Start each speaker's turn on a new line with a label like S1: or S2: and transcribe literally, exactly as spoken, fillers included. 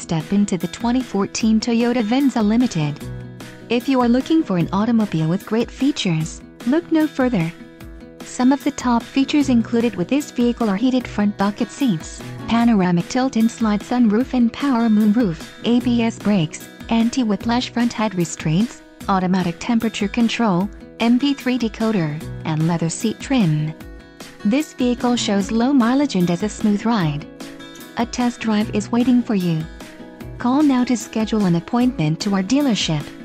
S1: step into the twenty fourteen Toyota Venza Limited. If you are looking for an automobile with great features, look no further. Some of the top features included with this vehicle are heated front bucket seats, panoramic tilt and slide sunroof and power moonroof, A B S brakes, anti-whiplash front head restraints, automatic temperature control, M P three decoder, and leather seat trim. This vehicle shows low mileage and has a smooth ride. A test drive is waiting for you. Call now to schedule an appointment to our dealership.